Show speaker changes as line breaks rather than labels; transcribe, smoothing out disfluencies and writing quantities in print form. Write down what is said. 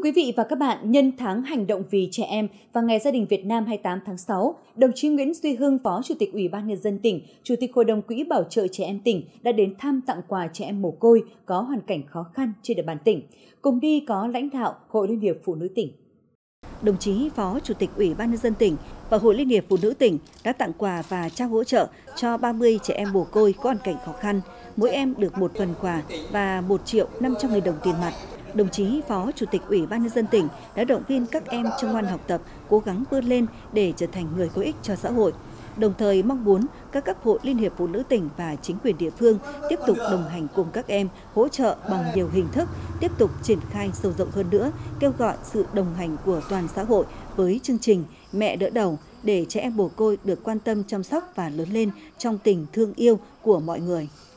quý vị và các bạn, nhân tháng hành động vì trẻ em và Ngày Gia đình Việt Nam 28 tháng 6, đồng chí Nguyễn Duy Hưng, Phó Chủ tịch Ủy ban Nhân dân tỉnh, Chủ tịch Hội đồng Quỹ Bảo trợ Trẻ em tỉnh đã đến thăm tặng quà trẻ em mồ côi có hoàn cảnh khó khăn trên địa bàn tỉnh. Cùng đi có lãnh đạo Hội Liên hiệp Phụ nữ tỉnh.
Đồng chí Phó Chủ tịch Ủy ban Nhân dân tỉnh và Hội Liên hiệp Phụ nữ tỉnh đã tặng quà và trao hỗ trợ cho 30 trẻ em mồ côi có hoàn cảnh khó khăn, mỗi em được một phần quà và 1.500.000 đồng tiền mặt. Đồng chí Phó Chủ tịch Ủy ban Nhân dân tỉnh đã động viên các em chăm ngoan học tập, cố gắng vươn lên để trở thành người có ích cho xã hội. Đồng thời mong muốn các cấp hội Liên hiệp Phụ nữ tỉnh và chính quyền địa phương tiếp tục đồng hành cùng các em, hỗ trợ bằng nhiều hình thức, tiếp tục triển khai sâu rộng hơn nữa, kêu gọi sự đồng hành của toàn xã hội với chương trình Mẹ đỡ đầu để trẻ em mồ côi được quan tâm chăm sóc và lớn lên trong tình thương yêu của mọi người.